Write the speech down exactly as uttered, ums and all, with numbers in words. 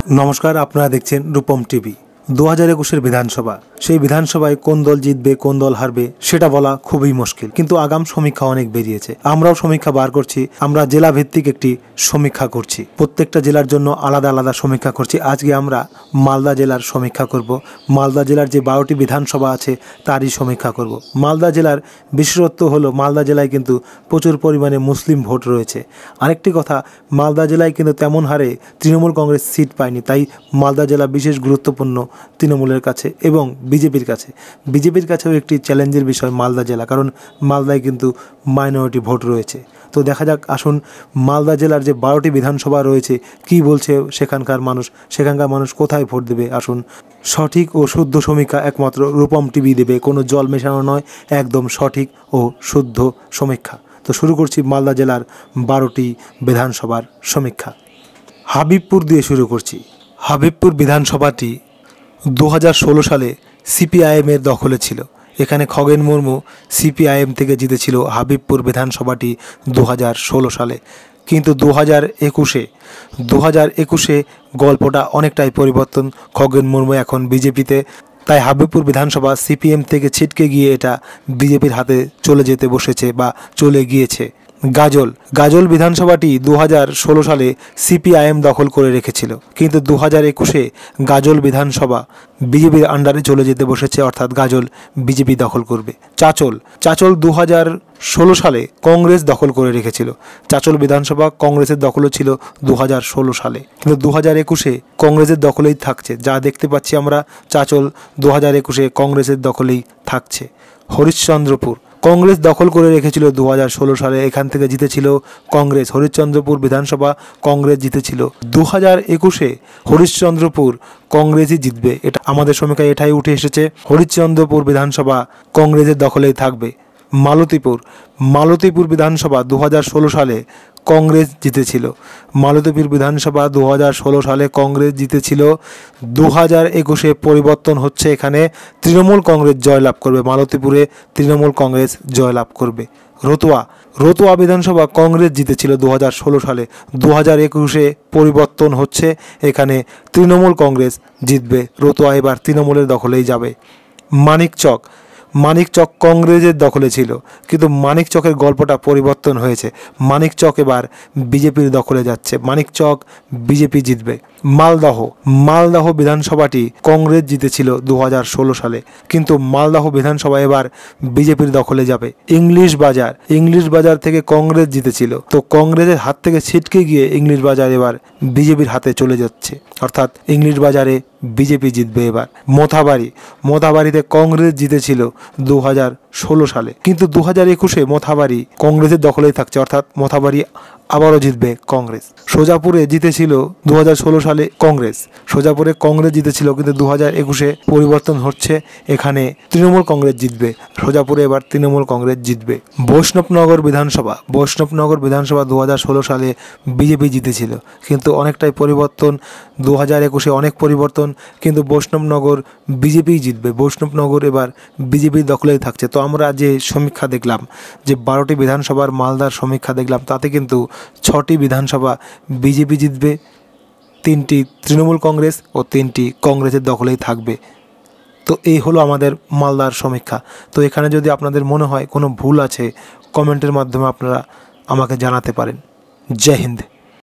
নমস্কার, আপনারা দেখছেন রূপম টিভি। দু হাজার একুশের বিধানসভা, সেই বিধানসভায় কোন দল জিতবে কোন দল হারবে সেটা বলা খুবই মুশকিল, কিন্তু আগাম সমীক্ষা অনেক বেরিয়েছে। আমরাও সমীক্ষা বার করছি, আমরা জেলা ভিত্তিক একটি সমীক্ষা করছি, প্রত্যেকটা জেলার জন্য আলাদা আলাদা সমীক্ষা করছি। আজকে আমরা মালদা জেলার সমীক্ষা করব। মালদা জেলার যে বারোটি বিধানসভা আছে তারই সমীক্ষা করব। মালদা জেলার বিশেষত্ব হলো মালদা জেলায় কিন্তু প্রচুর পরিমাণে মুসলিম ভোট রয়েছে। আরেকটি কথা, মালদা জেলায় কিন্তু তেমন হারে তৃণমূল কংগ্রেস সিট পায়নি, তাই মালদা জেলা বিশেষ গুরুত্বপূর্ণ তৃণমূলের কাছে এবং বিজেপির কাছে। বিজেপির কাছেও একটি চ্যালেঞ্জের বিষয় মালদা জেলা, কারণ মালদায় কিন্তু মাইনরিটি ভোট রয়েছে। তো দেখা যাক, আসুন মালদা জেলার যে বারোটি বিধানসভা রয়েছে কি বলছে সেখানকার মানুষ, সেখানকার মানুষ কোথায় ভোট দেবে। আসুন, সঠিক ও শুদ্ধ সমীক্ষা একমাত্র রূপম টিভি দেবে, কোনো জল মেশানো নয়, একদম সঠিক ও শুদ্ধ সমীক্ষা। তো শুরু করছি মালদা জেলার বারোটি বিধানসভার সমীক্ষা। হাবিবপুর দিয়ে শুরু করছি। হাবিবপুর বিধানসভাটি দু হাজার ষোলো সালে সিপিআইএমের দখলে ছিল। এখানে খগেন মুর্মু সিপিআইএম থেকে জিতেছিল হাবিবপুর বিধানসভাটি দু হাজার ষোলো সালে। কিন্তু দু হাজার একুশে দু হাজার একুশে গল্পটা অনেকটাই পরিবর্তন। খগেন মুর্মু এখন বিজেপিতে, তাই হাবিবপুর বিধানসভা সিপিএম থেকে ছিটকে গিয়ে এটা বিজেপির হাতে চলে যেতে বসেছে বা চলে গিয়েছে। গাজল গাজল বিধানসভাটি দু হাজার ষোলো সালে সিপিআইএম দখল করে রেখেছিল, কিন্তু দু হাজার একুশে গাজল বিধানসভা বিজেপির আন্ডারে চলে যেতে বসেছে, অর্থাৎ গাজল বিজেপি দখল করবে। চাচল চাচল দু হাজার ষোলো সালে কংগ্রেস দখল করে রেখেছিল। চাচল বিধানসভা কংগ্রেসের দখলও ছিল দু হাজার ষোলো সালে, কিন্তু দু হাজার একুশে কংগ্রেসের দখলেই থাকছে। যা দেখতে পাচ্ছি আমরা, চাচল দু হাজার একুশে কংগ্রেসের দখলেই থাকছে। হরিশ্চন্দ্রপুর কংগ্রেস দখল করে রেখেছিল দু হাজার ষোলো সালে, এখান থেকে জিতেছিল কংগ্রেস। হরিশ্চন্দ্রপুর বিধানসভা কংগ্রেস জিতেছিল। দু হাজার একুশে হরিশ্চন্দ্রপুর কংগ্রেসই জিতবে, এটা আমাদের সমীক্ষায় এটাই উঠে এসেছে। হরিশ্চন্দ্রপুর বিধানসভা কংগ্রেসের দখলেই থাকবে। মালতীপুর মালতীপুর বিধানসভা দু হাজার ষোলো সালে কংগ্রেস জিতেছিল। মালতীপুর বিধানসভা দু হাজার ষোলো সালে কংগ্রেস জিতেছিল। দু হাজার একুশে পরিবর্তন হচ্ছে, এখানে তৃণমূল কংগ্রেস জয়লাভ করবে। মালতীপুরে তৃণমূল কংগ্রেস জয়লাভ করবে। রতুয়া রতুয়া বিধানসভা কংগ্রেস জিতেছিল দু হাজার ষোলো সালে। দু হাজার একুশে পরিবর্তন হচ্ছে, এখানে তৃণমূল কংগ্রেস জিতবে। রতুয়া এবার তৃণমূলের দখলেই যাবে। মানিকচক মানিকচক কংগ্রেসের দখলে ছিল, কিন্তু মানিকচকের গল্পটা পরিবর্তন হয়েছে। মানিকচক এবার বিজেপির দখলে যাচ্ছে। মানিকচক বিজেপি জিতবে। মালদহ মালদহ বিধানসভাটি কংগ্রেস জিতেছিল দু হাজার ষোলো সালে, কিন্তু মালদহ বিধানসভা এবার বিজেপির দখলে যাবে। ইংলিশ বাজার ইংলিশ বাজার থেকে কংগ্রেস জিতেছিল, তো কংগ্রেসের হাত থেকে ছিটকে গিয়ে ইংলিশ বাজার এবার বিজেপির হাতে চলে যাচ্ছে, অর্থাৎ ইংলিশ বাজারে বিজেপি জিতবে এবার। মোথাবাড়ি মোথাবাড়িতে কংগ্রেস জিতেছিল দু হাজার ষোলো সালে, কিন্তু দু হাজার একুশে মোথাবাড়ি কংগ্রেসের দখলেই থাকছে, অর্থাৎ মোথাবাড়ি আবারও জিতবে কংগ্রেস। সোজাপুরে জিতেছিল দু হাজার ষোলো সালে কংগ্রেস। সোজাপুরে কংগ্রেস জিতেছিল, কিন্তু দু হাজার একুশে পরিবর্তন হচ্ছে, এখানে তৃণমূল কংগ্রেস জিতবে। সোজাপুরে এবার তৃণমূল কংগ্রেস জিতবে। বৈষ্ণবনগর বিধানসভা বৈষ্ণবনগর বিধানসভা দু হাজার ষোলো সালে বিজেপি জিতেছিল, কিন্তু অনেকটাই পরিবর্তন। দু হাজার একুশে অনেক পরিবর্তন, কিন্তু বৈষ্ণবনগর বিজেপিই জিতবে। বৈষ্ণবনগর এবার বিজেপির দখলেই থাকছে। তো আমরা যে সমীক্ষা দেখলাম, যে বারোটি বিধানসভার মালদার সমীক্ষা দেখলাম, তাতে কিন্তু ছটি বিধানসভা বিজেপি জিতবে, তিনটি তৃণমূল কংগ্রেস ও তিনটি কংগ্রেসের দখলেই থাকবে। তো এই হলো আমাদের মালদার সমীক্ষা। তো এখানে যদি আপনাদের মনে হয় কোনো ভুল আছে, কমেন্টের মাধ্যমে আপনারা আমাকে জানাতে পারেন। জয় হিন্দ।